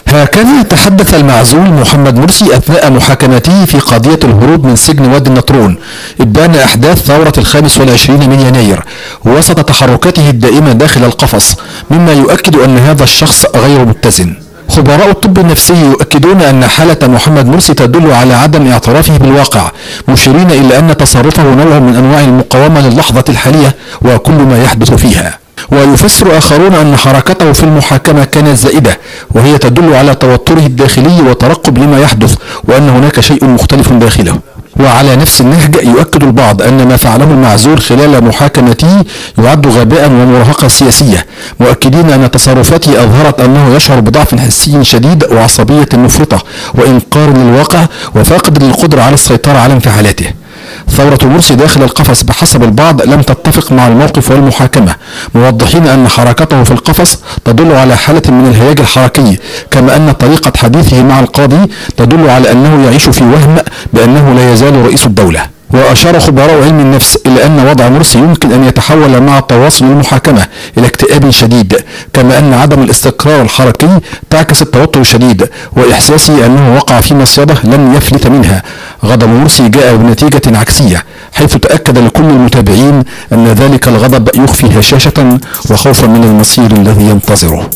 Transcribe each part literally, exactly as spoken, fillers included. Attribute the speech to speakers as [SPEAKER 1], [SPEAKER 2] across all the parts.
[SPEAKER 1] هكذا تحدث المعزول محمد مرسي أثناء محاكمته في قضية الهروب من سجن وادي النطرون إبان أحداث ثورة الخامس والعشرين من يناير وسط تحركاته الدائمة داخل القفص، مما يؤكد أن هذا الشخص غير متزن. خبراء الطب النفسي يؤكدون أن حالة محمد مرسي تدل على عدم اعترافه بالواقع، مشيرين إلى أن تصرفه نوع من أنواع المقاومة للحظة الحالية وكل ما يحدث فيها. ويفسر آخرون أن حركته في المحاكمة كانت زائدة، وهي تدل على توتره الداخلي وترقب لما يحدث، وأن هناك شيء مختلف داخله. وعلى نفس النهج يؤكد البعض أن ما فعله المعزول خلال محاكمته يعد غباء ومراهقة سياسية، مؤكدين أن تصرفاته أظهرت أنه يشعر بضعف حسي شديد وعصبية مفرطة وإنكار للواقع وفاقد للقدرة على السيطرة على انفعالاته. ثورة مرسي داخل القفص بحسب البعض لم تتفق مع الموقف والمحاكمة، موضحين أن حركته في القفص تدل على حالة من الهياج الحركي، كما أن طريقة حديثه مع القاضي تدل على أنه يعيش في وهم بأنه لا يزال رئيس الدولة. وأشار خبراء علم النفس إلى أن وضع مرسي يمكن أن يتحول مع تواصل المحاكمة إلى اكتئاب شديد، كما أن عدم الاستقرار الحركي تعكس التوتر الشديد، وإحساسه أنه وقع في مصيدة لن يفلت منها. غضب مرسي جاء بنتيجة عكسية، حيث تأكد لكل المتابعين أن ذلك الغضب يخفي هشاشة وخوفا من المصير الذي ينتظره.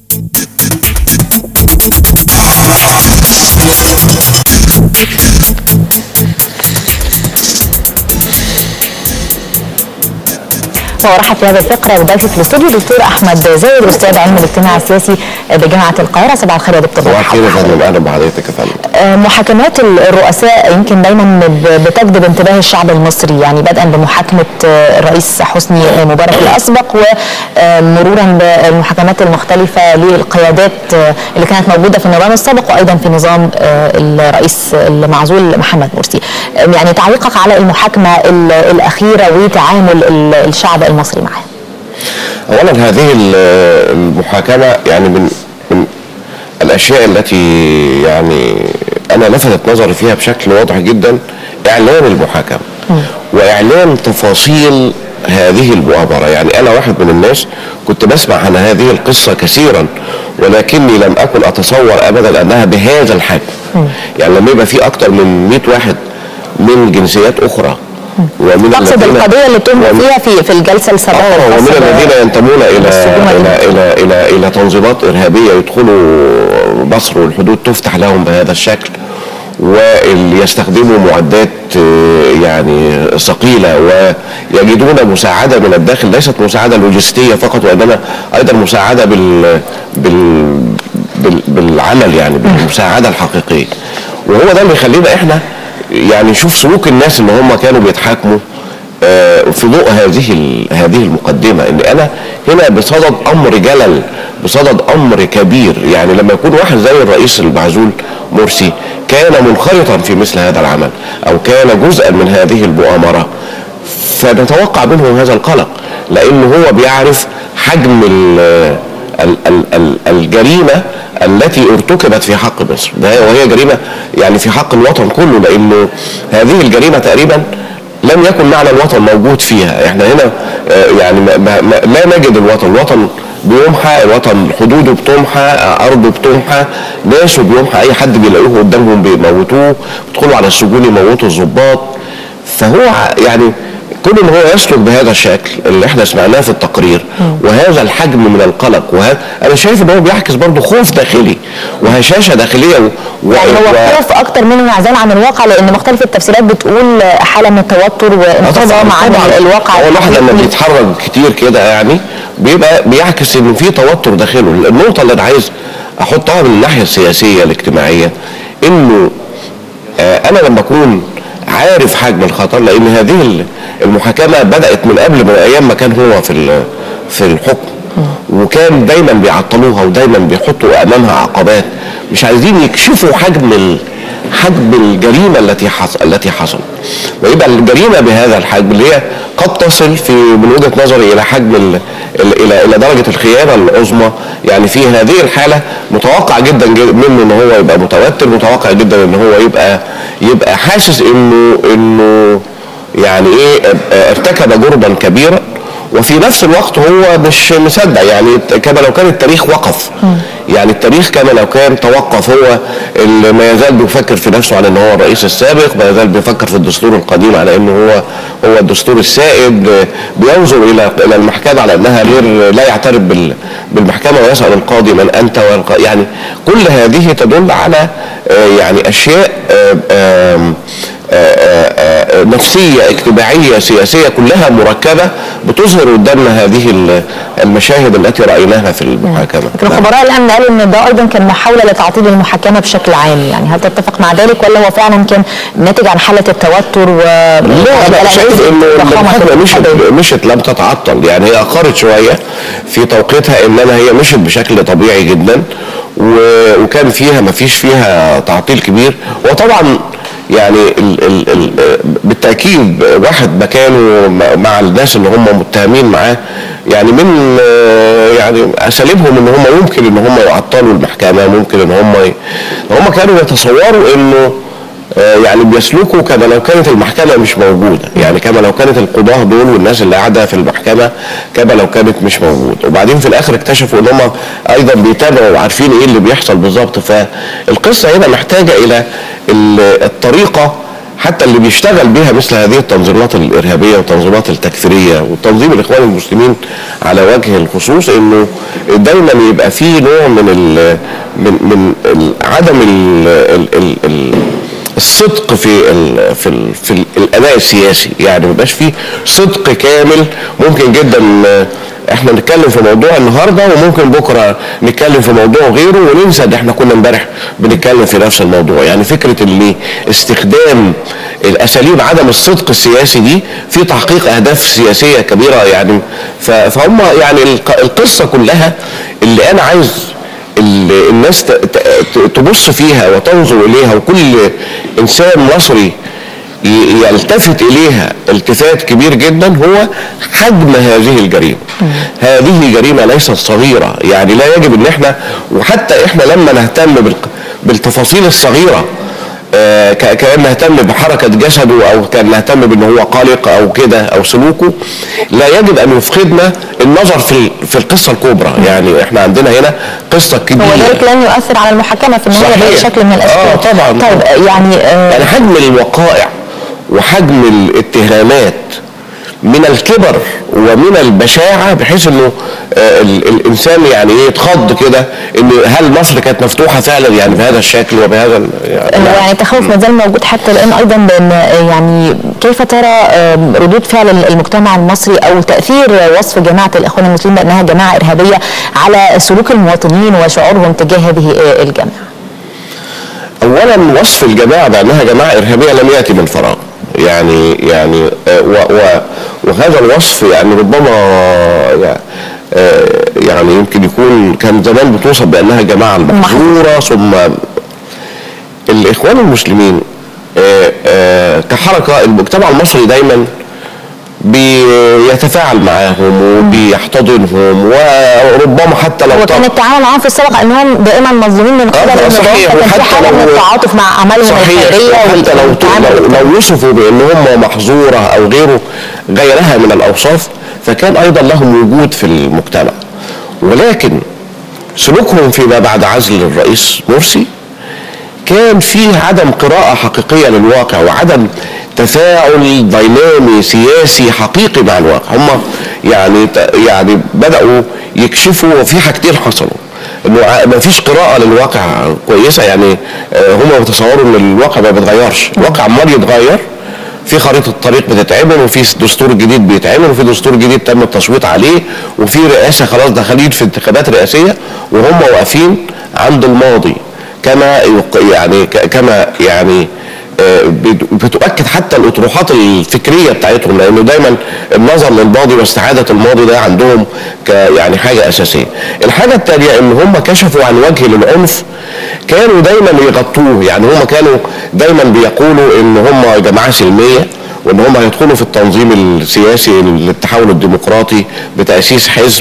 [SPEAKER 2] ورحب في هذه الفقره وضيفي في الاستوديو دكتور احمد زايد، استاذ علم الاجتماع السياسي بجامعه القاهره. صباح الخير يا دكتور.
[SPEAKER 3] صباح الخير يا فندم، اهلا بحضرتك يا فندم.
[SPEAKER 2] محاكمات الرؤساء يمكن دايما بتجذب انتباه الشعب المصري، يعني بدءا بمحاكمه الرئيس حسني مبارك الاسبق ومرورا بالمحاكمات المختلفه للقيادات اللي كانت موجوده في النظام السابق وايضا في نظام الرئيس المعزول محمد مرسي. يعني تعليقك على المحاكمه الاخيره وتعامل الشعب المصري معها.
[SPEAKER 3] اولا هذه المحاكمه يعني من من الاشياء التي يعني انا لفتت نظري فيها بشكل واضح جدا اعلان المحاكمه م. واعلان تفاصيل هذه المؤامره. يعني انا واحد من الناس كنت بسمع عن هذه القصه كثيرا، ولكني لم اكن اتصور ابدا انها بهذا الحجم. م. يعني لما يبقى في اكثر من مئة واحد من جنسيات اخرى،
[SPEAKER 2] ومن تقصد القضيه اللي تم فيها في في الجلسه السابقه،
[SPEAKER 3] اه ومن الذين ينتمون الى الى الى الى الى تنظيمات ارهابيه يدخلوا مصر والحدود تفتح لهم بهذا الشكل، ويستخدموا معدات يعني ثقيله ويجدون مساعده من الداخل، ليست مساعده لوجستيه فقط وانما ايضا مساعده بال بال بالعمل، يعني بالمساعده الحقيقيه. وهو ده اللي يخلينا احنا يعني نشوف سلوك الناس اللي هم كانوا بيتحاكموا في ضوء هذه هذه المقدمه، ان انا هنا بصدد امر جلل، بصدد امر كبير. يعني لما يكون واحد زي الرئيس المعزول مرسي كان منخرطا في مثل هذا العمل او كان جزءا من هذه المؤامره، فنتوقع منه هذا القلق، لانه هو بيعرف حجم الجريمه التي ارتكبت في حق مصر، وهي جريمه يعني في حق الوطن كله، لانه هذه الجريمه تقريبا لم يكن معنى الوطن موجود فيها. احنا هنا يعني ما ما لا نجد الوطن، الوطن بيمحى، الوطن حدوده بتمحى، ارضه بتمحى، ناسه بيمحى، اي حد بيلاقوه قدامهم بيموتوه، بيدخلوا على السجون يموتوا الضباط. فهو يعني كل ان هو يسلك بهذا الشكل اللي احنا سمعناه في التقرير وهذا الحجم من القلق، وهذا انا شايف ان هو بيعكس برضه خوف داخلي وهشاشه داخليه و...
[SPEAKER 2] يعني هو و... خوف اكتر منه انعزال عن الواقع، لان مختلف التفسيرات بتقول حاله من التوتر وانفصام عن الواقع.
[SPEAKER 3] هو الواحد لما بيتحرك كتير كده يعني بيبقى بيعكس ان في توتر داخله. النقطه اللي انا عايز احطها من الناحيه السياسيه الاجتماعيه انه آه انا لما اكون عارف حجم الخطر، لان هذه المحاكمه بدات من قبل، من ايام ما كان هو في في الحكم، وكان دايما بيعطلوها ودايما بيحطوا امامها عقبات، مش عايزين يكشفوا حجم حجم الجريمه التي حصل التي حصلت. ويبقى الجريمه بهذا الحجم اللي هي قد تصل في من وجهه نظري الى حجم ال الى الى درجه الخيانه العظمى. يعني في هذه الحاله متوقع جدا منه ان هو يبقى متوتر، متوقع جدا ان هو يبقى يبقى حاسس انه انه يعني ايه ارتكب جرما كبيرا، وفي نفس الوقت هو مش مصدق، يعني كما لو كان التاريخ وقف. يعني التاريخ كما لو كان توقف، هو اللي ما يزال بيفكر في نفسه على ان هو الرئيس السابق، ما يزال بيفكر في الدستور القديم على انه هو هو الدستور السائد، بينظر الى الى المحكمه على انها غير لا يعترف بالمحكمه ويسال القاضي من انت، يعني كل هذه تدل على يعني اشياء نفسيه اجتماعيه سياسيه كلها مركبه بتظهر قدامنا هذه المشاهد التي رايناها في المحاكمه.
[SPEAKER 2] لكن خبراء الامن قالوا ان ده ايضا كان محاوله لتعطيل المحاكمه بشكل عام، يعني هل تتفق مع ذلك ولا هو فعلا كان ناتج عن حاله التوتر و
[SPEAKER 3] لا انا شايف انه المحاكمه مشت مشت لم تتعطل، يعني هي اخرت شويه في توقيتها، انما هي مشت بشكل طبيعي جدا وكان فيها ما فيش فيها تعطيل كبير. وطبعا يعني ال ال ال بالتاكيد واحد مكانه مع الناس اللي هم متهمين معاه، يعني من يعني اساليبهم ان هم يمكن ان هم يعطلوا المحكمه، ممكن ان هم هم كانوا يتصوروا انه يعني بيسلكوا كما لو كانت المحكمه مش موجوده، يعني كما لو كانت القضاه دول والناس اللي قاعده في المحكمه كما لو كانت مش موجوده، وبعدين في الاخر اكتشفوا ان هم ايضا بيتابعوا وعارفين ايه اللي بيحصل بالظبط. فالقصه هنا محتاجه الى الطريقه حتى اللي بيشتغل بها مثل هذه التنظيمات الارهابيه والتنظيمات التكفيريه وتنظيم الاخوان المسلمين على وجه الخصوص، انه دايما يبقى فيه نوع من ال من من عدم ال ال ال الصدق في ال في ال في ال الاداء السياسي، يعني ما يبقاش فيه صدق كامل. ممكن جدا احنا نتكلم في موضوع النهارده وممكن بكره نتكلم في موضوع غيره وننسى ان احنا كنا امبارح بنتكلم في نفس الموضوع. يعني فكره اللي استخدام الاساليب عدم الصدق السياسي دي في تحقيق اهداف سياسيه كبيره، يعني فهم يعني القصه كلها اللي انا عايز الناس تبص فيها وتنظر اليها، وكل انسان مصري يلتفت اليها التفات كبير جدا، هو حجم هذه الجريمه. هذه جريمه ليست صغيره، يعني لا يجب ان احنا، وحتى احنا لما نهتم بالتفاصيل الصغيره آه كان نهتم بحركه جسده او كان نهتم بان هو قلق او كده او سلوكه، لا يجب ان يفقدنا النظر في في القصه الكبرى. يعني احنا عندنا هنا قصه كبيره،
[SPEAKER 2] هو ذلك لن يؤثر على المحاكمه في النهايه باي شكل من الاشكال.
[SPEAKER 3] اه طبعا.
[SPEAKER 2] طيب يعني آه
[SPEAKER 3] يعني حجم الوقائع وحجم الاتهامات من الكبر ومن البشاعه، بحيث انه آه الانسان يعني ايه يتخض كده ان هل مصر كانت مفتوحه فعلا يعني بهذا الشكل وبهذا
[SPEAKER 2] يعني, يعني التخوف ما زال موجود حتى الان ايضا، بان يعني كيف ترى ردود فعل المجتمع المصري او تاثير وصف جماعه الاخوان المسلمين بانها جماعه ارهابيه على سلوك المواطنين وشعورهم تجاه هذه الجماعه؟
[SPEAKER 3] اولا وصف الجماعه بانها جماعه ارهابيه لم ياتي من فراغ، يعني يعني و و وهذا الوصف يعني ربما يعني يمكن يكون كان زمان بتوصف بانها جماعه المحظوره. ثم الاخوان المسلمين كحركه، المجتمع المصري دايما بيتفاعل معاهم وبيحتضنهم، وربما حتى لو
[SPEAKER 2] وكان التعامل معاهم في السابق انهم دائما مظلومين من قبل النظام، فكان في حاله من التعاطف مع اعمالهم الخيريه.
[SPEAKER 3] حتى لو لو وصفوا بان هم محظوره او غيره غيرها من الاوصاف، فكان ايضا لهم وجود في المجتمع. ولكن سلوكهم فيما بعد عزل الرئيس مرسي كان فيه عدم قراءه حقيقيه للواقع وعدم تفاعل دينامي سياسي حقيقي مع الواقع. هم يعني يعني بدأوا يكشفوا في حاجتين حصلوا، انه ما فيش قراءة للواقع كويسة. يعني هم بيتصوروا ان الواقع ما بيتغيرش، الواقع عمال يتغير، في خريطة طريق بتتعمل وفي دستور جديد بيتعمل وفي دستور جديد تم التصويت عليه وفي رئاسة خلاص داخلين في انتخابات رئاسية، وهم واقفين عند الماضي كما يعني كما يعني بتؤكد حتى الاطروحات الفكريه بتاعتهم، لانه دايما النظر للماضي واستعاده الماضي ده عندهم ك يعني حاجه اساسيه. الحاجه الثانيه ان هم كشفوا عن وجه للعنف كانوا دايما يغطوه، يعني هم كانوا دايما بيقولوا ان هم جماعه سلميه وان هم هيدخلوا في التنظيم السياسي للتحول الديمقراطي بتاسيس حزب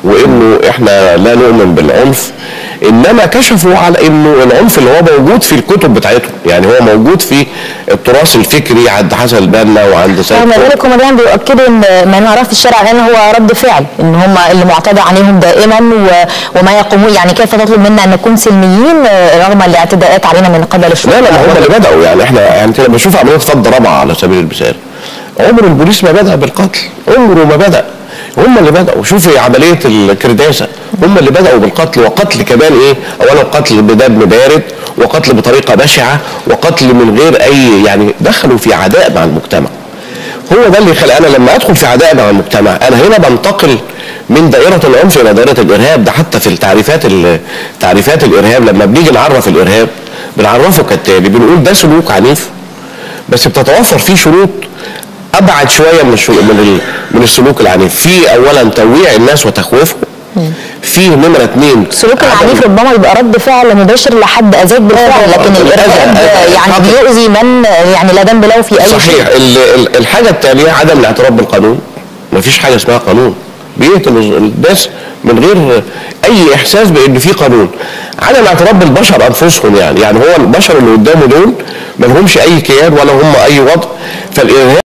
[SPEAKER 3] وانه احنا لا نؤمن بالعنف، انما كشفوا على انه العنف اللي هو موجود في الكتب بتاعتهم، يعني هو موجود في التراث الفكري عند حسن البنا وعند سيد
[SPEAKER 2] رغم ذلك هم دايما بيؤكدوا ان ما نراه في الشارع الان هو رد فعل، ان هم اللي معتدى عليهم دائما وما يقومون، يعني كيف تطلب منا ان نكون سلميين رغم الاعتداءات علينا من قبل الشرطه؟
[SPEAKER 3] لا لا هم اللي بداوا، يعني احنا يعني لما بشوف عمليه فض رابعه على سبيل المثال، عمر البوليس ما بدا بالقتل، عمره ما بدا، هم اللي بداوا. شوفي عمليه الكرداسه، هم اللي بداوا بالقتل، وقتل كمان ايه؟ اولا قتل بدم بارد، وقتل بطريقه بشعه، وقتل من غير اي، يعني دخلوا في عداء مع المجتمع. هو ده اللي خلق انا لما ادخل في عداء مع المجتمع، انا هنا بنتقل من دائره العنف الى دائره الارهاب. ده حتى في التعريفات تعريفات الارهاب لما بنيجي نعرف الارهاب بنعرفه كالتالي، بنقول ده سلوك عنيف بس بتتوفر فيه شروط ابعد شويه من من من السلوك العنيف. في اولا توعيع الناس وتخويفهم، في نمره اثنين
[SPEAKER 2] السلوك العنيف ربما يبقى رد فعل مباشر لحد اذاك بالفعل، لكن الارهاب يعني بيؤذي من يعني لا ذنب له في اي
[SPEAKER 3] صحيح.
[SPEAKER 2] شيء.
[SPEAKER 3] صحيح. الحاجه الثانيه عدم الاعتراف بالقانون، مفيش حاجه اسمها قانون، بيقتل الناس من غير اي احساس بان في قانون. عدم الاعتراف بالبشر انفسهم، يعني يعني هو البشر اللي قدامه دول ما لهمش اي كيان ولا هم اي وضع، فالارهاب